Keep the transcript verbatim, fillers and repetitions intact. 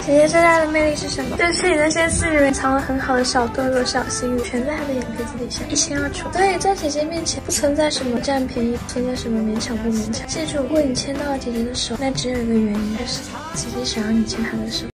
姐姐最大的魅力是什么？就是你那些自以为藏了很好的小动作、小心语，全在她的眼皮子底下一清二楚。所以在姐姐面前不存在什么占便宜，不存在什么勉强不勉强。记住，如果你牵到了姐姐的手，那只有一个原因，就是姐姐想让你牵她的手。